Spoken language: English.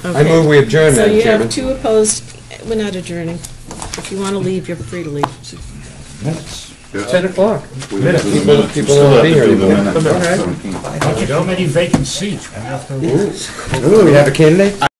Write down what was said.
I move we adjourn, So Madam you Chairman. have 2 opposed. We're not adjourning. If you want to leave, you're free to leave. It's 10 o'clock. Minutes. People don't be here anymore. How many vacant seats? Ooh, we have a candidate?